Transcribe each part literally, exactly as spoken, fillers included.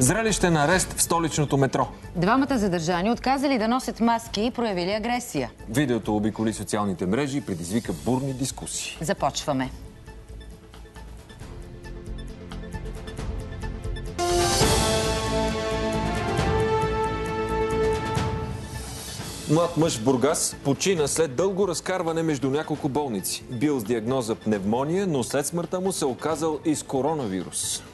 Зрелище на арест в столичното метро. Двамата задържани отказали да носят маски и проявили агресия. Видеото обиколи социалните мрежи и предизвика бурни дискусии. Започваме. Млад мъж в Бургас почина след дълго разкарване между няколко болници. Бил с диагноза пневмония, но след смъртта му се оказал и с коронавирус.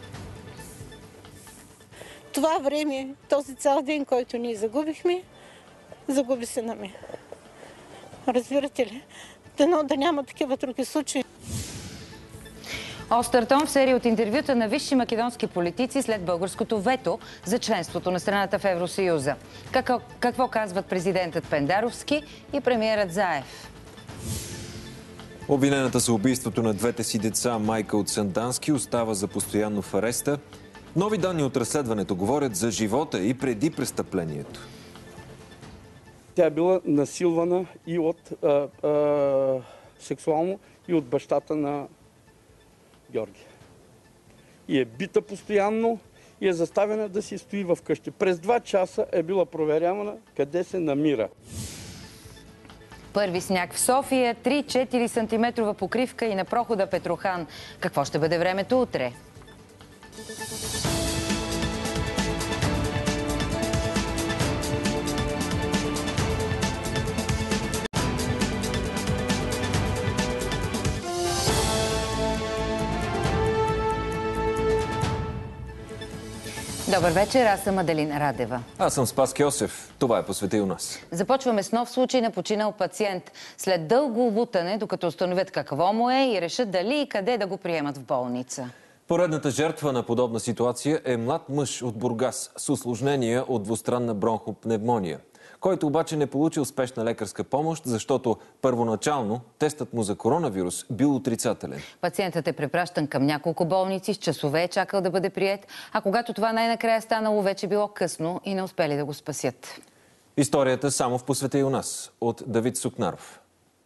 Това време, този цял ден, който ние загубихме, загуби се нами. Разбирате ли? Дано да няма такива други случаи. Остър тон в серия от интервюта на висши македонски политици след българското вето за членството на страната в Евросъюза. Какво, какво казват президентът Пендаровски и премиерът Заев? Обвинената за убийството на двете си деца майка от Сандански остава за постоянно в ареста. Нови данни от разследването говорят за живота и преди престъплението. Тя е била насилвана и от а, а, сексуално и от бащата на Георги. И е бита постоянно и е заставена да си стои в къщи. През два часа е била проверявана къде се намира. Първи сняг в София, три-четири сантиметрова покривка и на прохода Петрохан. Какво ще бъде времето утре? Добър вечер, аз съм Аделина Радева. Аз съм Спаски Йосев. Това е Посвети у нас. Започваме с нов случай на починал пациент. След дълго лутане, докато установят какво му е и решат дали и къде да го приемат в болница. Поредната жертва на подобна ситуация е млад мъж от Бургас с усложнения от двустранна бронхопневмония, който обаче не получил спешна лекарска помощ, защото първоначално тестът му за коронавирус бил отрицателен. Пациентът е препращан към няколко болници, с часове е чакал да бъде приет, а когато това най-накрая станало, вече било късно и не успели да го спасят. Историята само в Посвети у нас от Давид Сукнаров.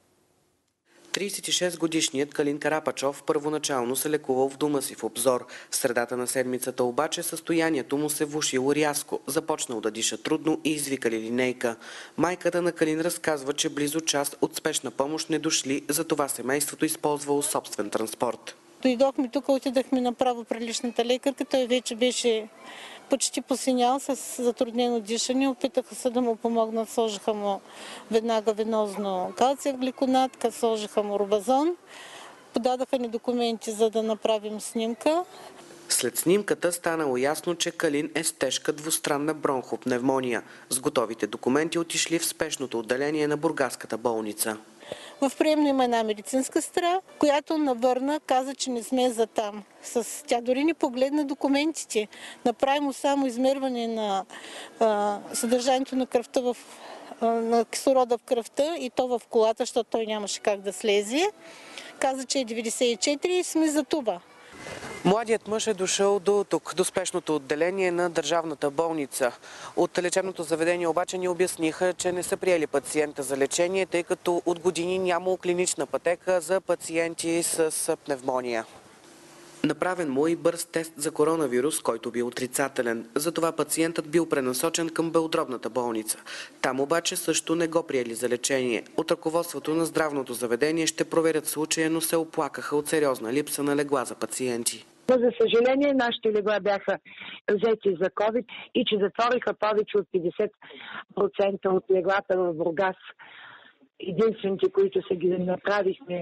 тридесет и шестгодишният Калин Карапачов първоначално се лекувал в дома си в Обзор. В средата на седмицата обаче състоянието му се влошило рязко. Започнал да диша трудно и извикали линейка. Майката на Калин разказва, че близо час от спешна помощ не дошли, затова семейството използвало собствен транспорт. Дойдохме тук, отидахме направо при личната лекарка. Той вече беше почти посинял с затруднено дишане. Опитаха се да му помогнат. Сложиха му веднага венозно калциев гликонат, сложиха му робазон. Подадаха ни документи, за да направим снимка. След снимката станало ясно, че Калин е с тежка двустранна бронхопневмония. С готовите документи отишли в спешното отделение на бургаската болница. В приемно има една медицинска сестра, която навърна, каза, че не сме за там. С... Тя дори не погледна документите. Направи му само измерване на а, съдържанието на кръвта в, а, на кислорода в кръвта и то в колата, защото той нямаше как да слезе. Каза, че е деветдесет и четири и сме за това. Младият мъж е дошъл до тук, до спешното отделение на държавната болница. От лечебното заведение обаче ни обясниха, че не са приели пациента за лечение, тъй като от години нямало клинична пътека за пациенти с пневмония. Направен му и бърз тест за коронавирус, който бил отрицателен. Затова пациентът бил пренасочен към белодробната болница. Там обаче също не го приели за лечение. От ръководството на здравното заведение ще проверят случая, но се оплакаха от сериозна липса на легла за пациенти. За съжаление, нашите легла бяха взети за ковид и че затвориха повече от петдесет процента от леглата в Бургас. Единствените, които са ги направихме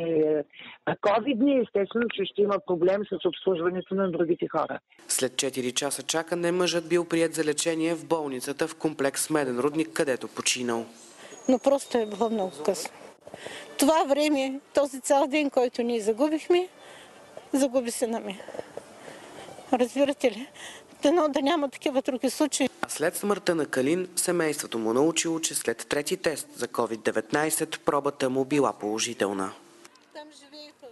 ковидни, естествено, че ще има проблем с обслужването на другите хора. След четири часа чакане мъжът бил приет за лечение в болницата в комплекс Меден рудник, където починал. Но просто е било много късно. Това време, този цял ден, който ние загубихме, загуби се нами. Разбирате ли? Дано да няма такива други случаи. А след смъртта на Калин, семейството му научило, че след трети тест за ковид деветнайсет пробата му била положителна. Там живееха.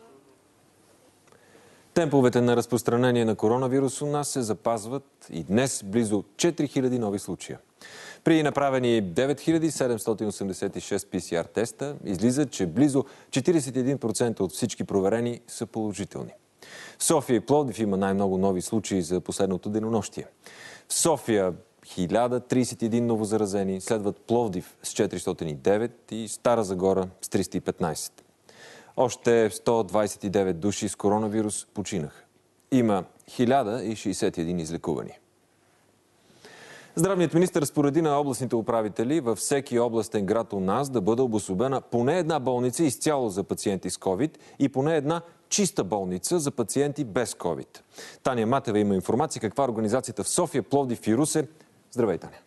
Темповете на разпространение на коронавирус у нас се запазват и днес близо четири хиляди нови случая. При направени девет хиляди седемстотин осемдесет и шест пи си ар теста излиза, че близо четиридесет и един процента от всички проверени са положителни. В София и Пловдив има най-много нови случаи за последното денонощие. В София хиляда тридесет и един новозаразени, следват Пловдив с четиристотин и девет и Стара Загора с триста и петнайсет. Още сто двайсет и девет души с коронавирус починаха. Има хиляда и шейсет и един излекувани. Здравният министър разпореди на областните управители във всеки областен град у нас да бъде обособена поне една болница изцяло за пациенти с ковид и поне една чиста болница за пациенти без ковид. Таня Матева има информация каква е организацията в София, Пловдив и Русе. Здравей, Таня!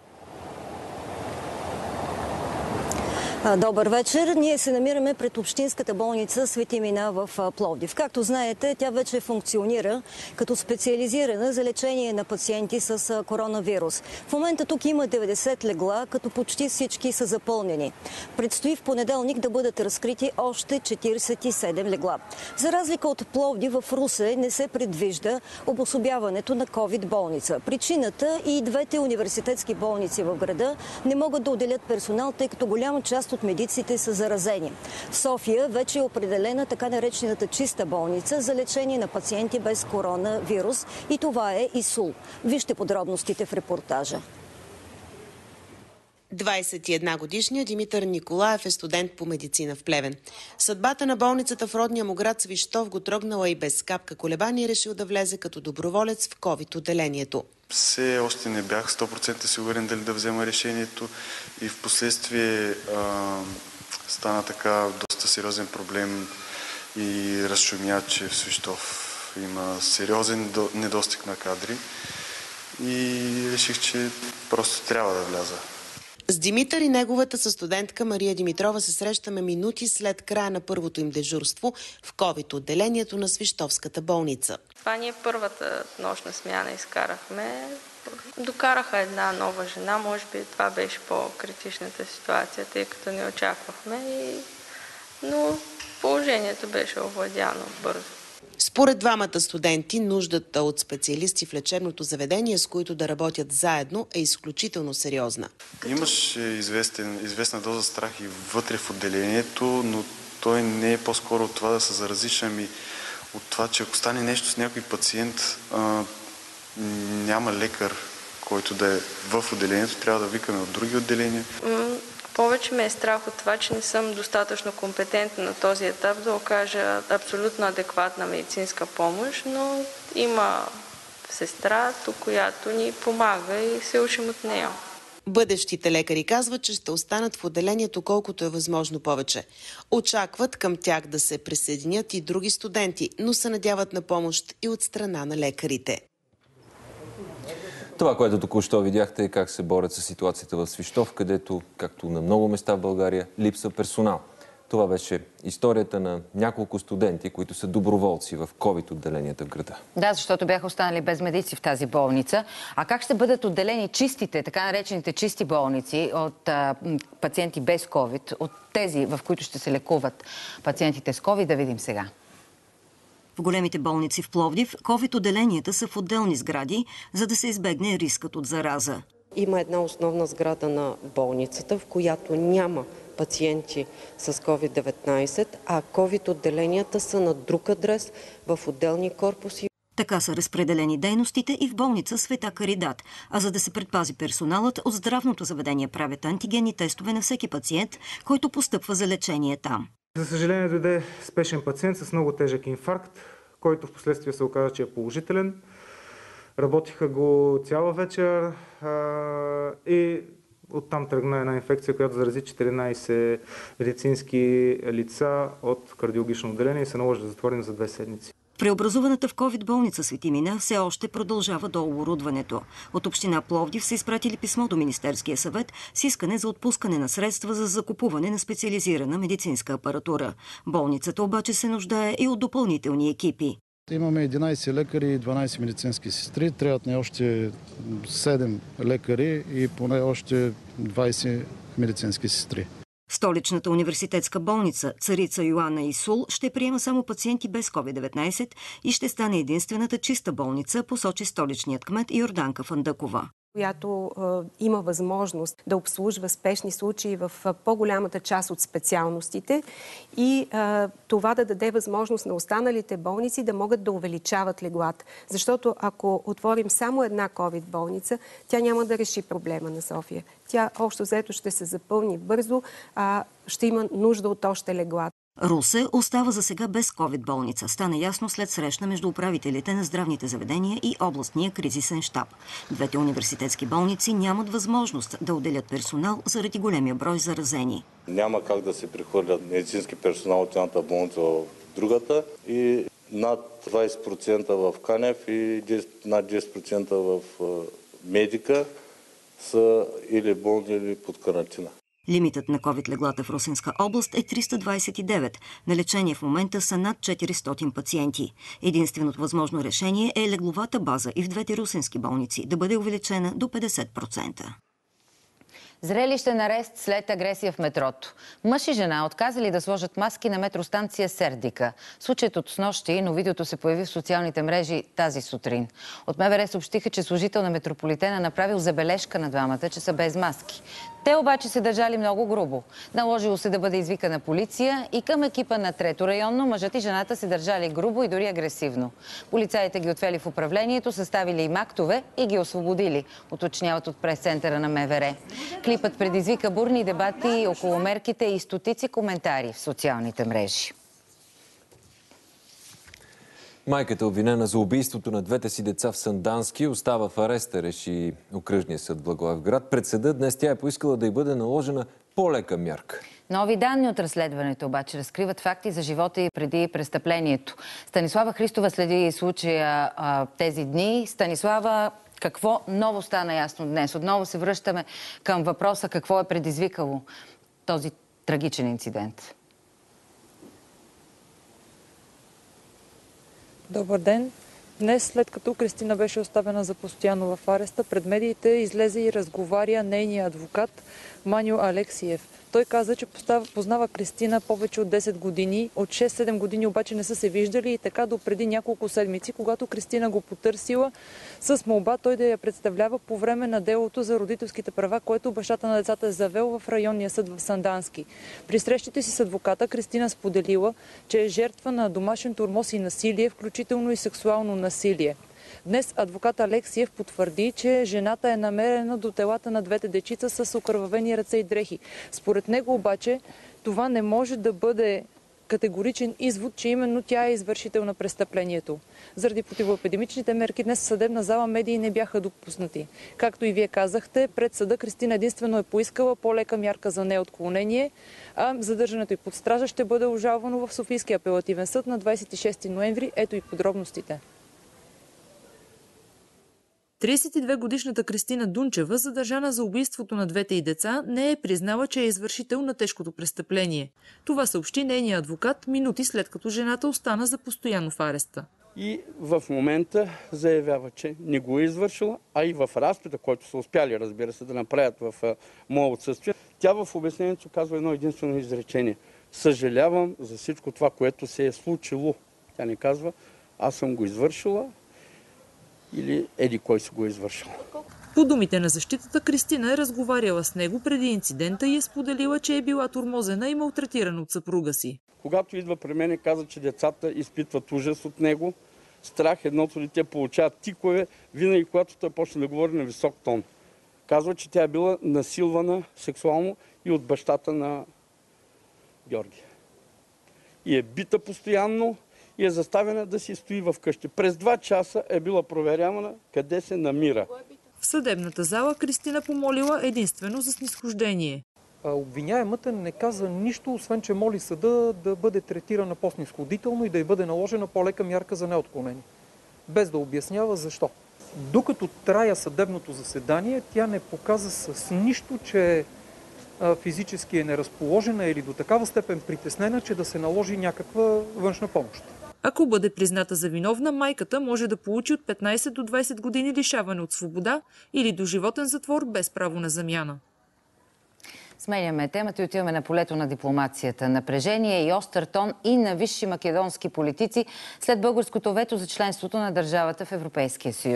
Добър вечер! Ние се намираме пред Общинската болница Свети Мина в Пловдив. Както знаете, тя вече функционира като специализирана за лечение на пациенти с коронавирус. В момента тук има деветдесет легла, като почти всички са запълнени. Предстои в понеделник да бъдат разкрити още четирийсет и седем легла. За разлика от Пловдив, в Русе не се предвижда обособяването на ковид болница. Причината и двете университетски болници в града не могат да отделят персонал, тъй като голяма част от медиците са заразени. В София вече е определена така наречената чиста болница за лечение на пациенти без коронавирус и това е ИСУЛ. Вижте подробностите в репортажа. двайсет и една годишният Димитър Николаев е студент по медицина в Плевен. Съдбата на болницата в родния му град Свищов го трогнала и без капка колебание решил да влезе като доброволец в ковид отделението. Все още не бях сто процента сигурен дали да взема решението и в последствие а, стана така доста сериозен проблем и разшумя, че в Свищов има сериозен недостиг на кадри и реших, че просто трябва да вляза. С Димитър и неговата състудентка Мария Димитрова се срещаме минути след края на първото им дежурство в ковид отделението на Свищовската болница. Това ние първата нощна смяна изкарахме. Докараха една нова жена, може би това беше по-критичната ситуация, тъй като не очаквахме, и... но положението беше овладяно бързо. Според двамата студенти, нуждата от специалисти в лечебното заведение, с които да работят заедно, е изключително сериозна. Имаше известен, известна доза страх и вътре в отделението, но той не е по-скоро от това да се заразиш, ами от това, че ако стане нещо с някой пациент, а, няма лекар, който да е в отделението, трябва да викаме от други отделения. Повече ме е страх от това, че не съм достатъчно компетентна на този етап да окажа абсолютно адекватна медицинска помощ, но има сестра, която ни помага и се учим от нея. Бъдещите лекари казват, че ще останат в отделението колкото е възможно повече. Очакват към тях да се присъединят и други студенти, но се надяват на помощ и от страна на лекарите. Това, което току-що видяхте, е как се борят с ситуацията в Свищов, където, както на много места в България, липсва персонал. Това беше историята на няколко студенти, които са доброволци в ковид отделенията в града. Да, защото бяха останали без медици в тази болница. А как ще бъдат отделени чистите, така наречените чисти болници от а, пациенти без ковид, от тези, в които ще се лекуват пациентите с ковид, да видим сега. В големите болници в Пловдив ковид отделенията са в отделни сгради, за да се избегне рискът от зараза. Има една основна сграда на болницата, в която няма пациенти с ковид деветнайсет, а ковид отделенията са на друг адрес в отделни корпуси. Така са разпределени дейностите и в болница Света Каридат. А за да се предпази персоналът, от здравното заведение правят антигенни тестове на всеки пациент, който постъпва за лечение там. За съжаление дойде спешен пациент с много тежък инфаркт, който в последствие се оказа, че е положителен. Работиха го цяла вечер а, и оттам тръгна една инфекция, която зарази четиринайсет медицински лица от кардиологично отделение и се наложи да затворим за две седмици. Преобразуваната в ковид болница Свети Мина все още продължава до оборудването. От община Пловдив са изпратили писмо до Министерския съвет с искане за отпускане на средства за закупуване на специализирана медицинска апаратура. Болницата обаче се нуждае и от допълнителни екипи. Имаме единайсет лекари и дванайсет медицински сестри. Трябват ни още седем лекари и поне още двайсет медицински сестри. Столичната университетска болница Царица Йоанна ИСУЛ ще приема само пациенти без ковид деветнайсет и ще стане единствената чиста болница, посочи столичният кмет Йорданка Фандъкова. която е, има възможност да обслужва спешни случаи в по-голямата част от специалностите и е, това да даде възможност на останалите болници да могат да увеличават леглата. Защото ако отворим само една ковид болница, тя няма да реши проблема на София. Тя общо взето ще се запълни бързо, а ще има нужда от още легла. Русе остава за сега без ковид болница. Стана ясно след среща между управителите на здравните заведения и областния кризисен щаб. Двете университетски болници нямат възможност да отделят персонал заради големия брой заразени. Няма как да се прехвърлят медицински персонал от едната болница в другата и над двайсет процента в Канев и над десет процента в Медика са или болни, или под карантина. Лимитът на ковид леглата в Русенска област е триста двайсет и девет. На лечение в момента са над четиристотин пациенти. Единственото възможно решение е легловата база и в двете русенски болници да бъде увеличена до петдесет процента. Зрелищен арест след агресия в метрото. Мъж и жена отказали да сложат маски на метростанция Сердика. Случаят от снощи, но видеото се появи в социалните мрежи тази сутрин. От МВР съобщиха, че служител на Метрополитена направил забележка на двамата, че са без маски. Те обаче се държали много грубо. Наложило се да бъде извикана полиция и към екипа на Трето районно мъжът и жената се държали грубо и дори агресивно. Полицаите ги отвели в управлението, съставили им актове и ги освободили, уточняват от прес-центъра на МВР. Клипът предизвика бурни дебати около мерките и стотици коментари в социалните мрежи. Майката, обвинена за убийството на двете си деца в Сандански, остава в ареста, реши окръжния съд Благоевград. Пред съда днес тя е поискала да й бъде наложена по-лека мярка. Нови данни от разследването обаче разкриват факти за живота и преди престъплението. Станислава Христова следи случая а, тези дни. Станислава, какво ново стана ясно днес? Отново се връщаме към въпроса какво е предизвикало този трагичен инцидент. Добър ден! Днес, след като Кристина беше оставена за постоянно в ареста, пред медиите излезе и разговаря нейния адвокат Маню Алексиев. Той каза, че познава Кристина повече от десет години. От шест-седем години обаче не са се виждали и така до преди няколко седмици, когато Кристина го потърсила с молба той да я представлява по време на делото за родителските права, което бащата на децата е завел в районния съд в Сандански. При срещите си с адвоката Кристина споделила, че е жертва на домашен тормоз и насилие, включително и сексуално насилие. Днес адвокат Алексиев потвърди, че жената е намерена до телата на двете дечица с окървавени ръце и дрехи. Според него обаче това не може да бъде категоричен извод, че именно тя е извършител на престъплението. Заради противоепидемичните мерки днес в съдебна зала медии не бяха допуснати. Както и вие казахте, пред съда Кристина единствено е поискала по-лека мярка за неотклонение, а задържането и под стража ще бъде обжалвано в Софийския апелативен съд на двайсет и шести ноември. Ето и подробностите. трийсет и две годишната Кристина Дунчева, задържана за убийството на двете й деца, не е признала, че е извършител на тежкото престъпление. Това съобщи нейният адвокат минути след като жената остана за постоянно в ареста. И в момента заявява, че не го е извършила, а и в разпита, който са успяли, разбира се, да направят в мое отсъствие, тя в обяснението казва едно единствено изречение. Съжалявам за всичко това, което се е случило. Тя не казва, аз съм го извършила, или еди кой си го е извършил. По думите на защитата, Кристина е разговаряла с него преди инцидента и е споделила, че е била тормозена и малтретирана от съпруга си. Когато идва при мен и каза, че децата изпитват ужас от него, страх, едното дете получава тикове, винаги когато той почне да говори на висок тон. Казва, че тя е била насилвана сексуално и от бащата на Георги. И е бита постоянно, и е заставена да си стои в къщи. През два часа е била проверявана къде се намира. В съдебната зала Кристина помолила единствено за снизхождение. Обвиняемата не каза нищо, освен че моли съда да бъде третирана по-снизходително и да й бъде наложена по-лека мярка за неотклонение. Без да обяснява защо. Докато трая съдебното заседание, тя не показа с нищо, че физически е неразположена или до такава степен притеснена, че да се наложи някаква външна помощ. Ако бъде призната за виновна, майката може да получи от петнайсет до двайсет години лишаване от свобода или доживотен затвор без право на замяна. Сменяме темата и отиваме на полето на дипломацията. Напрежение и остър тон и на висши македонски политици след българското вето за членството на държавата в Европейския съюз.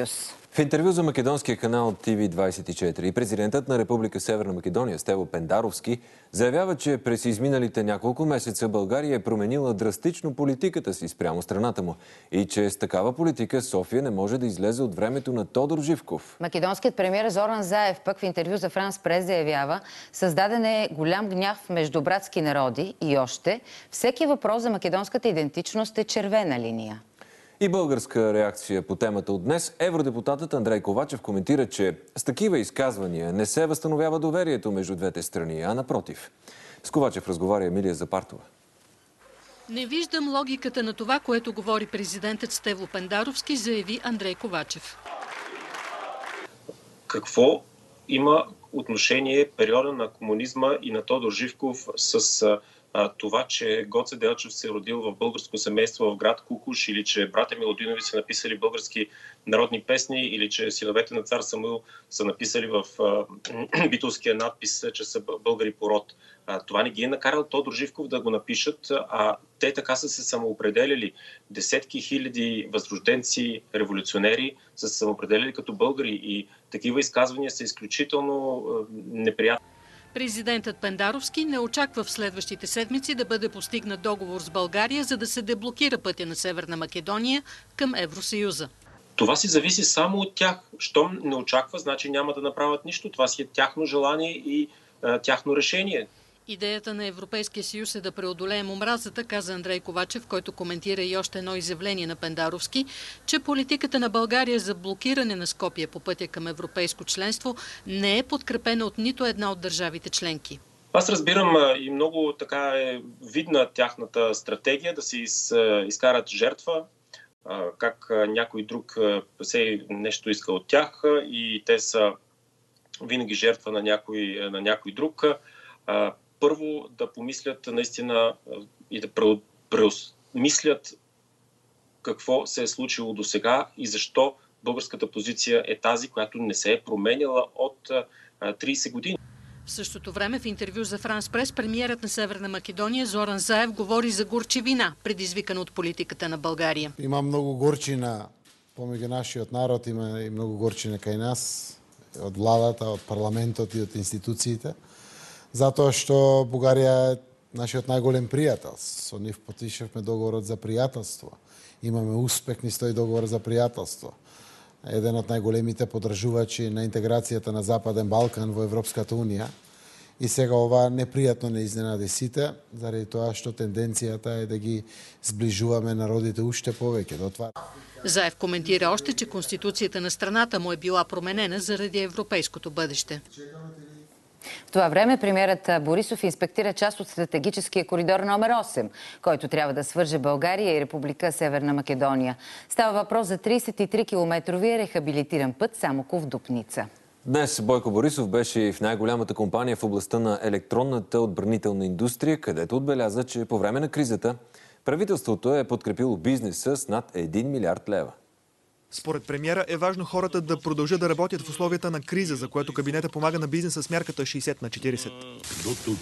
В интервю за македонския канал Т В двадесет и четири президентът на Република Северна Македония Стево Пендаровски заявява, че през изминалите няколко месеца България е променила драстично политиката си спрямо страната му и че с такава политика София не може да излезе от времето на Тодор Живков. Македонският премиер Зоран Заев пък в интервю за Франс Прес заявява, създаден е голям гняв между братски народи и още всеки въпрос за македонската идентичност е червена линия. И българска реакция по темата от днес. Евродепутатът Андрей Ковачев коментира, че с такива изказвания не се възстановява доверието между двете страни, а напротив. С Ковачев разговаря Емилия Запартова. Не виждам логиката на това, което говори президентът Стево Пендаровски, заяви Андрей Ковачев. Какво има отношение периода на комунизма и на Тодор Живков с а, това, че Гоце Делчев се е родил в българско семейство в град Кукуш, или че братя Милодинови са написали български народни песни, или че синовете на цар Самуил са написали в а, битолския надпис, че са българи по род. А, това не ги е накарал Тодор Живков да го напишат, а те така са се самоопределили. Десетки хиляди възрожденци, революционери са се самоопределили като българи и такива изказвания са изключително а, неприятни. Президентът Пендаровски не очаква в следващите седмици да бъде постигнат договор с България, за да се деблокира пътя на Северна Македония към Евросъюза. Това си зависи само от тях. Щом не очаква, значи няма да направят нищо. Това си е тяхно желание и а, тяхно решение. Идеята на Европейския съюз е да преодолеем омразата, каза Андрей Ковачев, който коментира и още едно изявление на Пендаровски, че политиката на България за блокиране на Скопие по пътя към европейско членство не е подкрепена от нито една от държавите членки. Аз разбирам и много така е видна тяхната стратегия да си из, изкарат жертва, как някой друг се нещо иска от тях и те са винаги жертва на някой, на някой друг. Първо да помислят наистина и да преосмислят какво се е случило до сега и защо българската позиция е тази, която не се е променяла от тридесет години. В същото време в интервю за Франс Прес премиерът на Северна Македония Зоран Заев говори за горчевина, предизвикана от политиката на България. Има много горчина помеѓу нашиот народ, има и много горчина кај нас, од владата, од парламентот и од институциите. Затоа што Бугарија е нашиот најголем пријател. Со нив потпишавме договорот за пријателство. Имаме успех низ тој договор за пријателство. Еден од најголемите подржувачи на интеграцијата на Западен Балкан во Европската унија. И сега ова непријатно не изненади сите, заради тоа што тенденцијата е да ги сближуваме народите уште повеќе до това. Заев коментира още, че конституцията на страната му е била променена заради европейското бъдеще. В това време премиерът Борисов инспектира част от стратегическия коридор номер осем, който трябва да свърже България и Република Северна Македония. Става въпрос за тридесет и три километровия рехабилитиран път Самоков-Дупница. Днес Бойко Борисов беше в най-голямата компания в областта на електронната отбранителна индустрия, където отбеляза, че по време на кризата правителството е подкрепило бизнеса с над един милиард лева. Според премиера е важно хората да продължат да работят в условията на криза, за което кабинета помага на бизнеса с мярката шейсет на четиридесет. До тук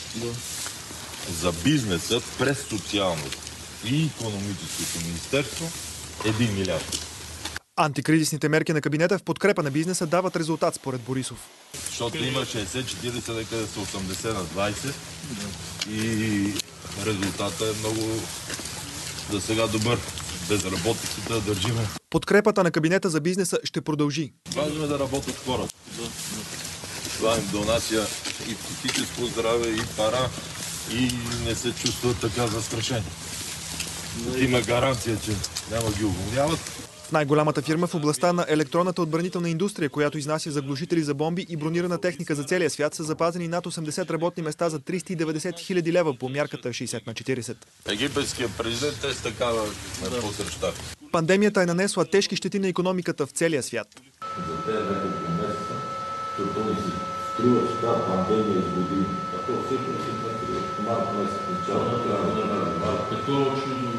за бизнеса през социалното и икономическото министерство един милиард. Антикризисните мерки на кабинета в подкрепа на бизнеса дават резултат според Борисов. Защото има шейсет четиридесет, къде са осемдесет на двадесет и резултатът е много за сега добър. Безработицата да държиме. Подкрепата на кабинета за бизнеса ще продължи. Важно е да работят хората. Това им донася и психическо здраве, и пара, и не се чувстват така застрашени. Има гаранция, че няма ги уволняват. В най-голямата фирма в областта на електронната отбранителна индустрия, която изнася заглушители за бомби и бронирана техника за целия свят, са запазени над осемдесет работни места за триста и деветдесет хиляди лева по мярката шейсет на четиридесет. Египетският президент е с такава посреща. Пандемията е нанесла тежки щети на икономиката в целия свят. За тези няколко месеца, защото ни се струва, че тази пандемия изгоди. Ако всеки си пъти март месец, начало на края на март, такова чудо.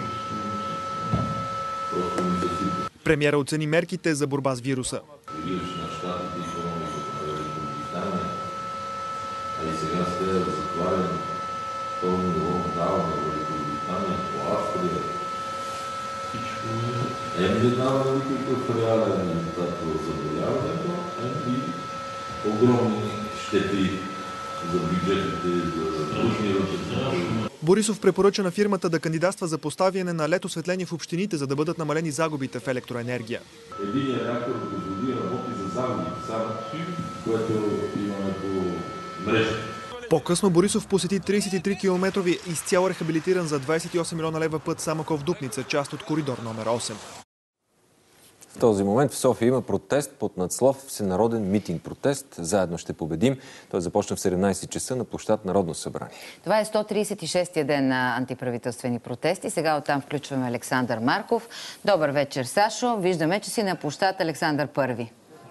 Премиера оцени мерките за борба с вируса. Виждаш на щатите икономиката на Великобритания, а и сега сте затваряни пълно локдаун на Великобритания, по Австрия. Всичко е Ем една великото в реален резултат от заболяването, ем и огромни щети за бюджетите, за външния вътрешния. Борисов препоръча на фирмата да кандидатства за поставяне на лед осветление в общините, за да бъдат намалени загубите в електроенергия. Единият реактор позволи работи за загуби, само което имаме по мрежа. По-късно Борисов посети тридесет и три километрови изцяло рехабилитиран за двадесет и осем милиона лева път Самоков-Дупница, част от коридор номер осем. В този момент в София има протест под надслов Всенароден митинг протест. Заедно ще победим. Той започна в седемнадесет часа на площад Народно събрание. Това е сто тридесет и шестия ден на антиправителствени протести. Сега оттам включваме Александър Марков. Добър вечер, Сашо. Виждаме, че си на площад Александър Първи.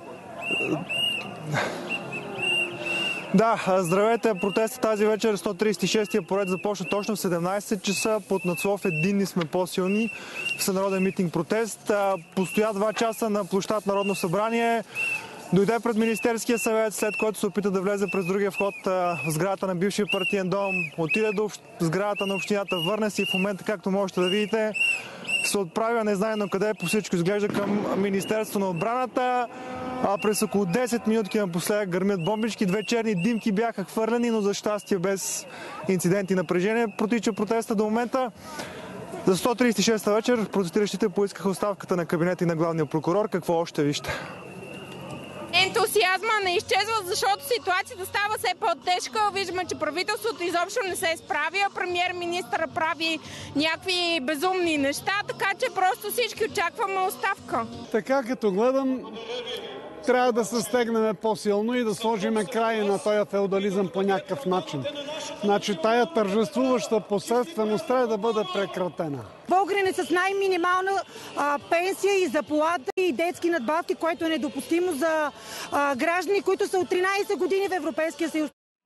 Да, здравейте. Протестът тази вечер сто тридесет и шестия поред започна точно в седемнадесет часа под надслов Единни сме по-силни. Всенароден митинг протест. Постоя два часа на площад Народно събрание. Дойде пред Министерския съвет, след което се опита да влезе през другия вход в сградата на бившия партиен дом. Отиде до сградата на общината, върне си и в момента, както можете да видите, се отправя незнайно къде, по всичко изглежда към Министерство на отбраната. А през около десет минутки напоследък гърмят бомбички. Две черни димки бяха хвърлени, но за щастие без инциденти и напрежение протича протеста до момента. За сто тридесет и шеста вечер протестиращите поискаха оставката на кабинета и на главния прокурор. Какво още вижте? Ентусиазма не изчезва, защото ситуацията става все по-тежка. Виждаме, че правителството изобщо не се справя. Премиер-министър прави някакви безумни неща, така че просто всички очакваме оставка. Така като гледам, трябва да се стегнем по-силно и да сложим край на този феодализъм по някакъв начин. Значи тая тържествуваща посредственост трябва да бъде прекратена. Българин с най-минимална а, пенсия и заплата и детски надбавки, което е недопустимо за а, граждани, които са от тринадесет години в Европейския съюз.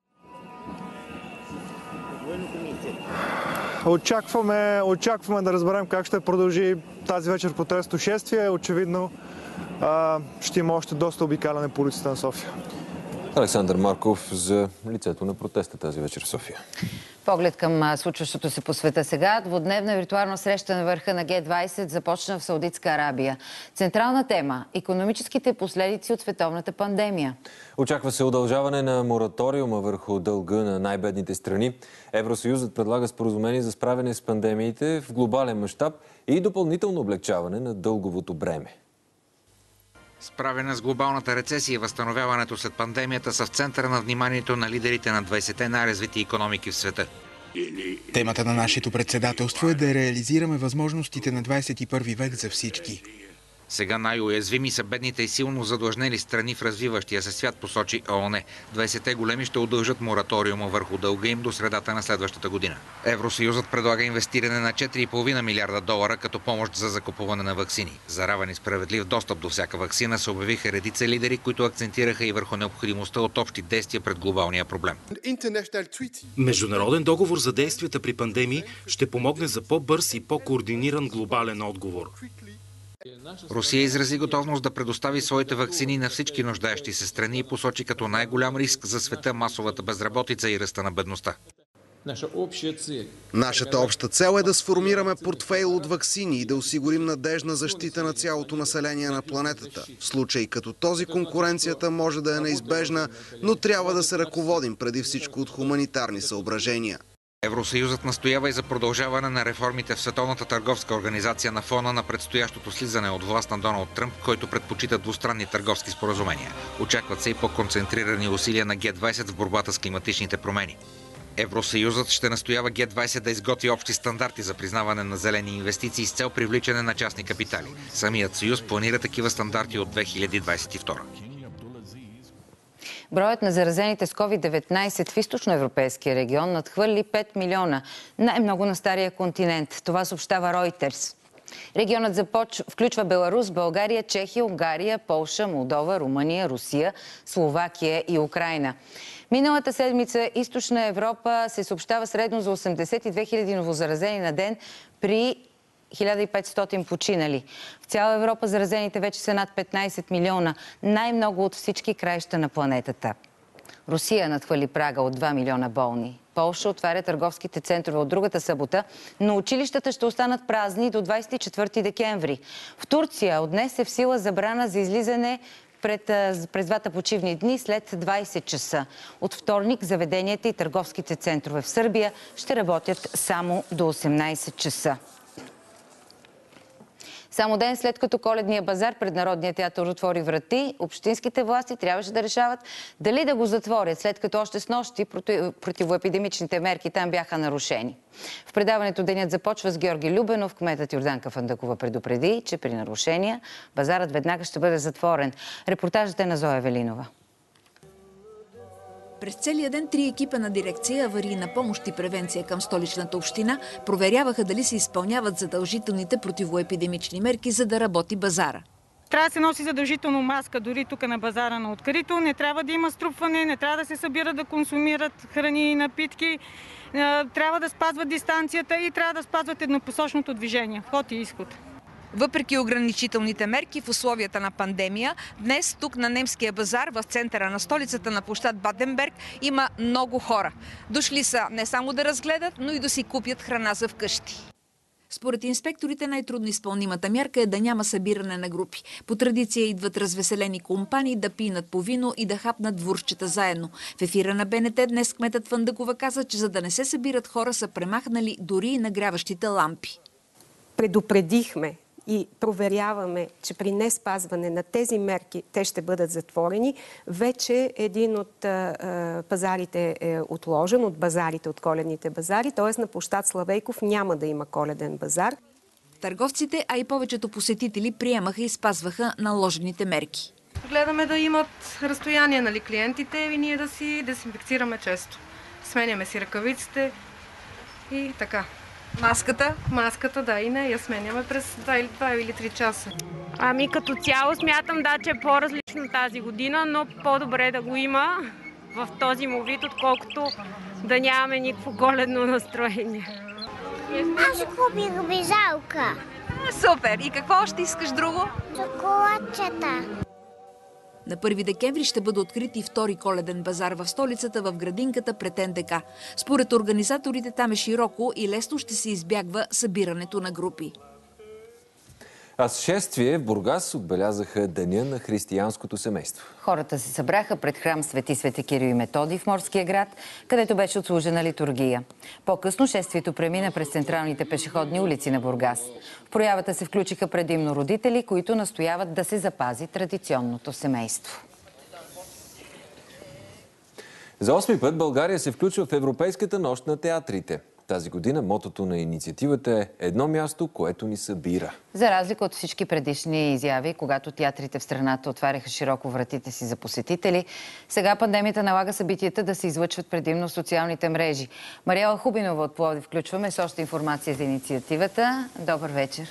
Очакваме, очакваме да разберем как ще продължи тази вечер протестното шествие. Очевидно а, ще има още доста обикаляне по улицата на София. Александър Марков за лицето на протеста тази вечер в София. Поглед към случващото се по света сега. Двудневна виртуална среща на върха на Ге двадесет започна в Саудитска Арабия. Централна тема – икономическите последици от световната пандемия. Очаква се удължаване на мораториума върху дълга на най-бедните страни. Евросъюзът предлага споразумение за справяне с пандемиите в глобален мащаб и допълнително облегчаване на дълговото бреме. Справяне с глобалната рецесия и възстановяването след пандемията са в центъра на вниманието на лидерите на двадесетте най-развити икономики в света. Темата на нашето председателство е да реализираме възможностите на двадесет и първи век за всички. Сега най-уязвими са бедните и силно задлъжнели страни в развиващия се свят, посочи ООН. двадесетте големи ще удължат мораториума върху дълга им до средата на следващата година. Евросъюзът предлага инвестиране на четири и половина милиарда долара като помощ за закупуване на ваксини. За равен и справедлив достъп до всяка ваксина се обявиха редица лидери, които акцентираха и върху необходимостта от общи действия пред глобалния проблем. Международен договор за действията при пандемии ще помогне за по-бърз и по-координиран глобален отговор. Русия изрази готовност да предостави своите ваксини на всички нуждаещи се страни и посочи като най-голям риск за света масовата безработица и ръста на бедността. Нашата обща цел е да сформираме портфейл от ваксини и да осигурим надежна защита на цялото население на планетата. В случай като този конкуренцията може да е неизбежна, но трябва да се ръководим преди всичко от хуманитарни съображения. Евросъюзът настоява и за продължаване на реформите в Световната търговска организация на фона на предстоящото слизане от власт на Доналд Тръмп, който предпочита двустранни търговски споразумения. Очакват се и по-концентрирани усилия на Ге двадесет в борбата с климатичните промени. Евросъюзът ще настоява Ге двадесет да изготви общи стандарти за признаване на зелени инвестиции с цел привличане на частни капитали. Самият съюз планира такива стандарти от две хиляди двадесет и втора. Броят на заразените с ковид деветнадесет в източноевропейския регион надхвърли пет милиона. Най-много на стария континент. Това съобщава Ройтерс. Регионът започ... включва Беларус, България, Чехия, Унгария, Полша, Молдова, Румъния, Русия, Словакия и Украйна. Миналата седмица Източна Европа се съобщава средно за осемдесет и две хиляди новозаразени на ден при хиляда и петстотин починали. В цяла Европа заразените вече са над петнадесет милиона, най-много от всички краища на планетата. Русия надхвърли прага от два милиона болни. Полша отваря търговските центрове от другата събота, но училищата ще останат празни до двадесет и четвърти декември. В Турция от днес е в сила забрана за излизане пред, през двата почивни дни след двадесет часа. От вторник заведенията и търговските центрове в Сърбия ще работят само до осемнадесет часа. Само ден след като Коледния базар пред Народния театър отвори врати, общинските власти трябваше да решават дали да го затворят, след като още снощи противоепидемичните мерки там бяха нарушени. В предаването Денят започва с Георги Любенов. Кметът Йорданка Фандъкова предупреди, че при нарушения базарът веднага ще бъде затворен. Репортажът е на Зоя Велинова. През целия ден три екипа на дирекция аварийна помощ и превенция към столичната община проверяваха дали се изпълняват задължителните противоепидемични мерки, за да работи базара. Трябва да се носи задължително маска, дори тук на базара на открито. Не трябва да има струпване, не трябва да се събират да консумират храни и напитки. Трябва да спазват дистанцията и трябва да спазват еднопосочното движение, вход и изход. Въпреки ограничителните мерки в условията на пандемия, днес тук на немския базар в центъра на столицата на площад Баденберг има много хора. Дошли са не само да разгледат, но и да си купят храна за вкъщи. Според инспекторите най-трудно изпълнимата мярка е да няма събиране на групи. По традиция идват развеселени компании да пинат по вино и да хапнат двурчета заедно. В ефира на Б Н Т днес кметът Фандъкова каза, че за да не се събират хора са премахнали дори и нагряващите лампи. Предупредихме и проверяваме, че при неспазване на тези мерки те ще бъдат затворени. Вече един от а, пазарите е отложен, от базарите, от коледните базари, т.е. на площад Славейков няма да има коледен базар. Търговците, а и повечето посетители приемаха и спазваха наложените мерки. Гледаме да имат разстояние, нали, клиентите и ние да си дезинфекцираме често. Сменяме си ръкавиците и така. Маската? Маската, да, и не я сменяме през два или три часа. Ами като цяло смятам, да, че е по-различно тази година, но по-добре да го има в този му вид, отколкото да нямаме никакво коледно настроение. Аз купих бижалка. Супер! И какво още искаш друго? Чоколадчета. На първи декември ще бъде открит и втори коледен базар в столицата в градинката пред Н Д К. Според организаторите там е широко и лесно ще се избягва събирането на групи. А с шествие в Бургас отбелязаха Деня на християнското семейство. Хората се събраха пред храм Свети Свети Кирил и Методий в Морския град, където беше отслужена литургия. По-късно шествието премина през централните пешеходни улици на Бургас. В проявата се включиха предимно родители, които настояват да се запази традиционното семейство. За осми път България се включва в Европейската нощ на театрите. Тази година мотото на инициативата е едно място, което ни събира. За разлика от всички предишни изяви, когато театрите в страната отваряха широко вратите си за посетители, сега пандемията налага събитията да се излъчват предимно в социалните мрежи. Мариела Хубинова от Пловдив включваме с още информация за инициативата. Добър вечер!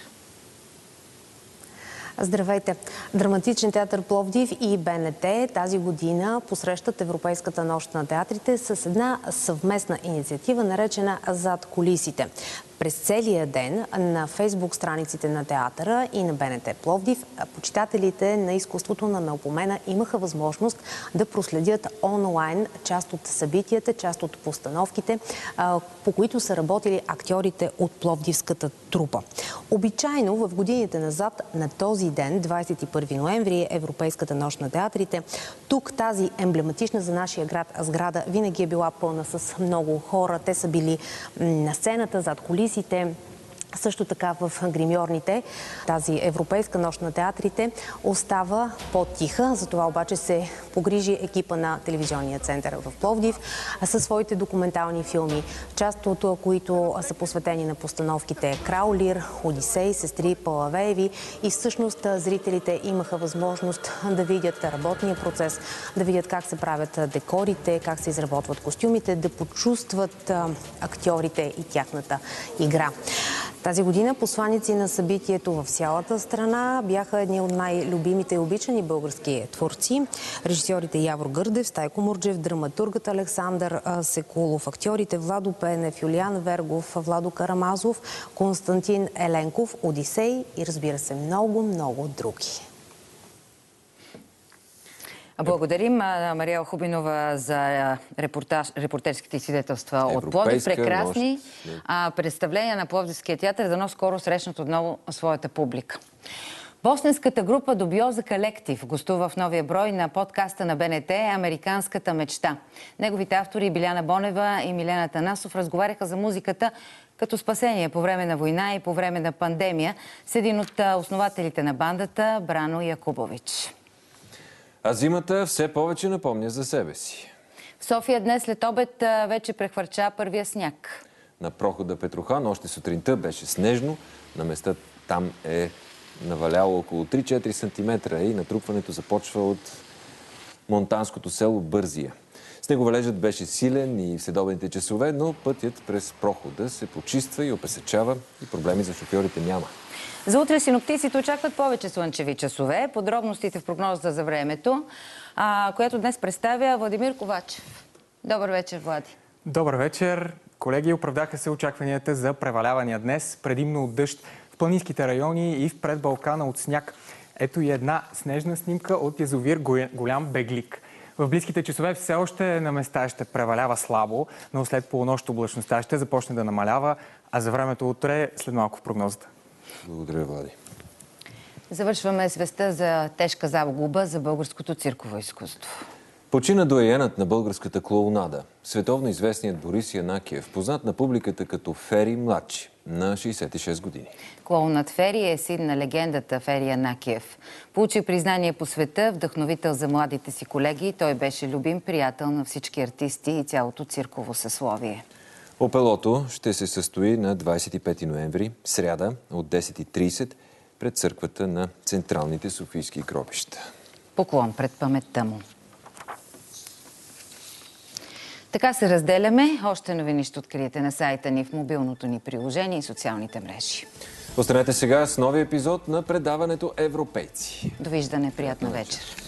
Здравейте! Драматичен театър Пловдив и Б Н Т тази година посрещат Европейската нощ на театрите с една съвместна инициатива, наречена "Зад кулисите". През целия ден на фейсбук страниците на театъра и на Б Н Т Пловдив почитателите на изкуството на Мелпомена имаха възможност да проследят онлайн част от събитията, част от постановките, по които са работили актьорите от пловдивската трупа. Обичайно в годините назад на този ден, двадесет и първи ноември, е Европейската нощ на театрите. Тук тази емблематична за нашия град сграда винаги е била пълна с много хора. Те са били на сцената, зад кулисите, също така в гримьорните. Тази Европейска нощ на театрите остава по-тиха, затова обаче се погрижи екипа на телевизионния център в Пловдив със своите документални филми, част от които са посветени на постановките Крал Лир, Одисей, Сестри Палавееви, и всъщност зрителите имаха възможност да видят работния процес, да видят как се правят декорите, как се изработват костюмите, да почувстват актьорите и тяхната игра. Тази година посланици на събитието в цялата страна бяха едни от най-любимите и обичани български творци. Режисьорите Явор Гърдев, Стайко Мурджев, драматургът Александър Секулов, актьорите Владо Пенев, Юлиан Вергов, Владо Карамазов, Константин Еленков, Одисей и разбира се много, много други. Благодарим на Мария Хубинова за репортаж, репортерските свидетелства от Пловдив. Прекрасни а, представления на Пловдивския театър. Дано скоро срещнат отново своята публика. Босненската група Дубиоза Колектив гостува в новия брой на подкаста на Б Н Т «Американската мечта». Неговите автори Биляна Бонева и Милена Танасов разговаряха за музиката като спасение по време на война и по време на пандемия с един от основателите на бандата Брано Якубович. А зимата все повече напомня за себе си. В София днес след обед вече прехвърча първия сняг. На прохода Петрохан още сутринта беше снежно. На места там е наваляло около три-четири сантиметра и натрупването започва от монтанското село Бързия. Снеговалежът беше силен и в следобедните часове, но пътят през прохода се почиства и опесъчава и проблеми за шофьорите няма. За утре синоптиците очакват повече слънчеви часове. Подробностите в прогнозата за времето, а, която днес представя Владимир Ковачев. Добър вечер, Влади. Добър вечер. Колеги, оправдаха се очакванията за превалявания днес, предимно от дъжд в планинските райони и в предбалкана от сняг. Ето и една снежна снимка от язовир Голям Беглик. В близките часове все още на места ще превалява слабо, но след полунощ облачността ще започне да намалява, а за времето утре след малко в прогнозата. Благодаря, Влади. Завършваме с вестта за тежка загуба за българското цирково изкуство. Почина доайенът на българската клоунада, световно известният Борис Янакиев, познат на публиката като Фери младши, на шейсет и шест години. Клоунът Фери е син на легендата Фери Янакиев. Получи признание по света, вдъхновител за младите си колеги. Той беше любим приятел на всички артисти и цялото цирково съсловие. Опелото ще се състои на двадесет и пети ноември, сряда от десет и тридесет пред църквата на централните софийски гробища. Поклон пред паметта му. Така се разделяме. Още новини ще откриете на сайта ни, в мобилното ни приложение и социалните мрежи. Останете сега с новия епизод на предаването Европейци. Довиждане, приятна вечер.